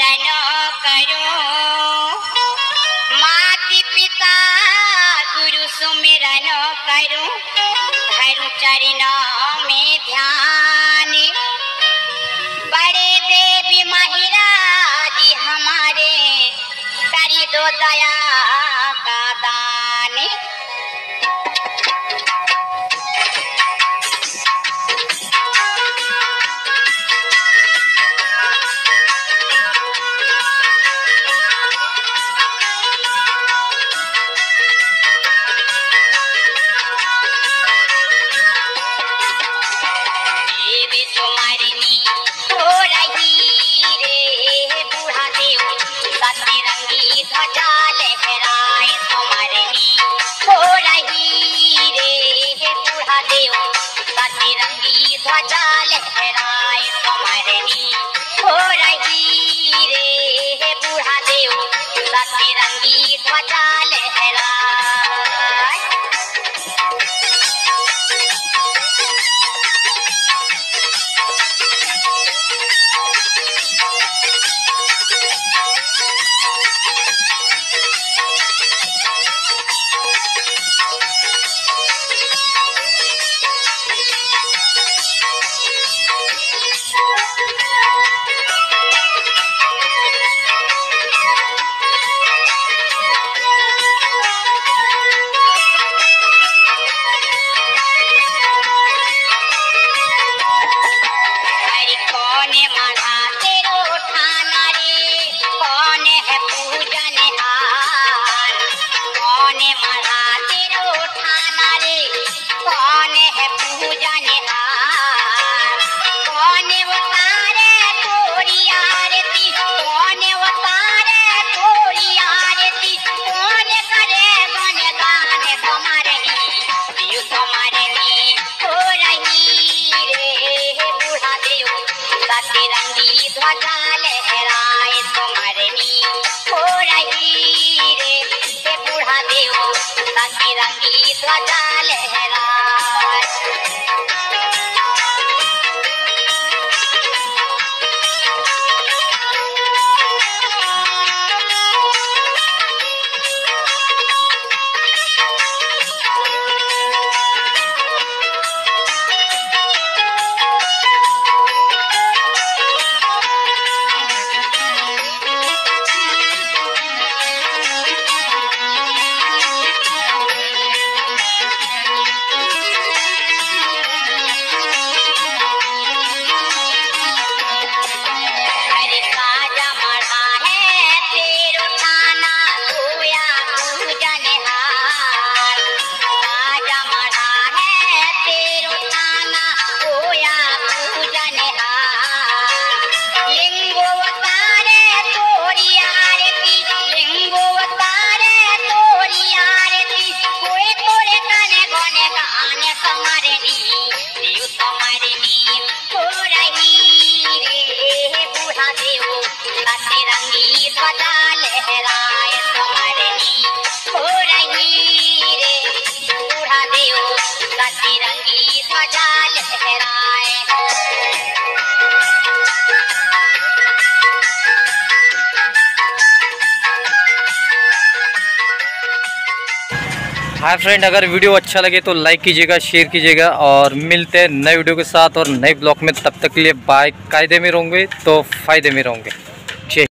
सुमिरन करो, माता पिता गुरु सुमिरन करो, धरु चरणों में ध्यान। बड़े देवी महाराज हमारे करी दो दया का दान। सतरंगी ध्वजा लहराए तुम्हारी हो रही रे बूढ़ा देव, सतरंगी ध्वजा लहराए तुम्हारी हो रही रे बूढ़ा देव, सतरंगी ध्वजा लहराए। सतरंगी ध्वजा लहराए तुम्हारी हो रही रे बूढ़ा देव, सतरंगी ध्वजा लहराए। सतरंगी ध्वजा लहराए तुम्हारी हो रही रे बूढ़ा देव, सतरंगी ध्वजा लहराए। हाय फ्रेंड, अगर वीडियो अच्छा लगे तो लाइक कीजिएगा, शेयर कीजिएगा और मिलते हैं नए वीडियो के साथ और नए ब्लॉग में। तब तक के लिए बाय। कायदे में रहोगे तो फायदे में रहोगे।